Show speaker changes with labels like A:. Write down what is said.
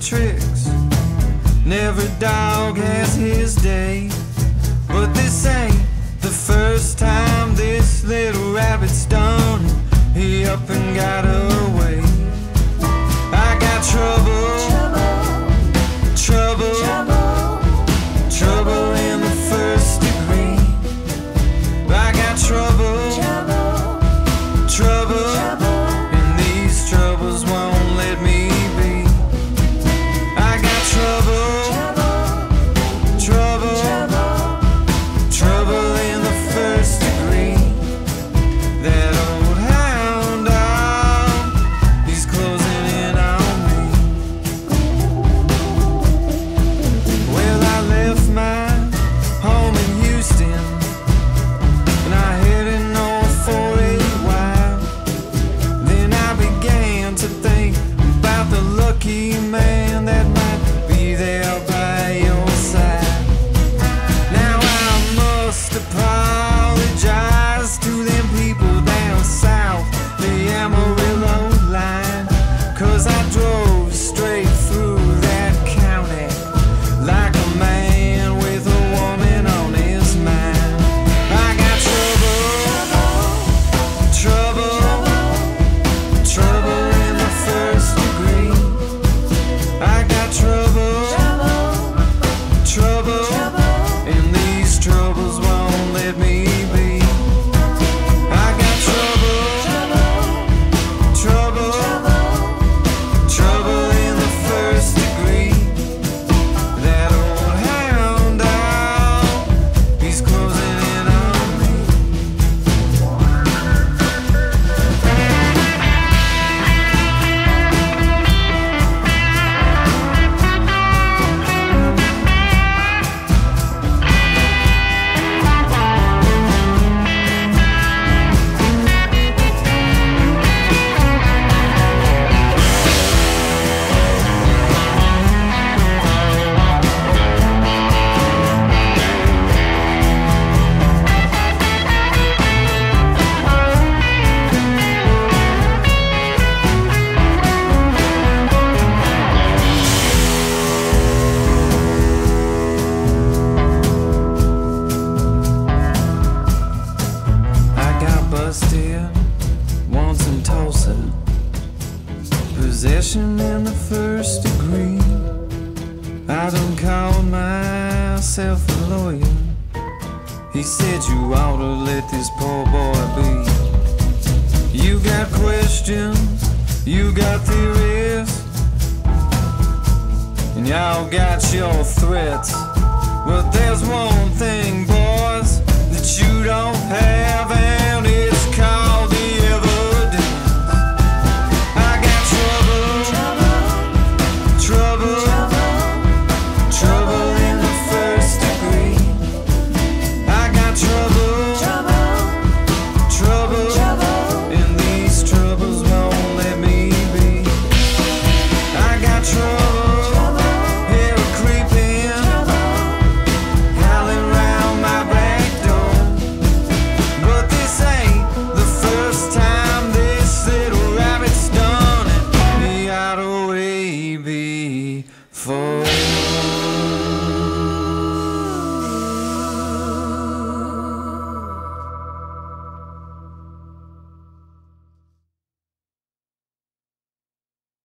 A: tricks, and every dog has his day. But this ain't the first time this little rabbit's done. He up and got away. I got trouble, trouble, trouble in the first degree. I got trouble, trouble, and these troubles won't let me be. I got trouble, trouble, trouble in the first degree. That old hound dog, he's closing in on me. Well, I left my home in Houston, and I headed north for a while. Then I began to think about the lucky man that might be there by your side. Now I must apologize to them people down south, the Amarillo line, 'cause I drove straight through that county like a man with a woman on his mind. I got trouble, trouble, trouble in the first degree. I got trouble, trouble, and these troubles won't let me be. I got trouble, trouble, trouble in the first degree. That old hound dog, he's closing in on me. I got busted once in Tulsa, possession in the first degree. I done called myself a lawyer. He said you ought to let this poor boy be. You got questions, you got theories, and y'all got your threats. Well, there's one thing, boys, that you don't have.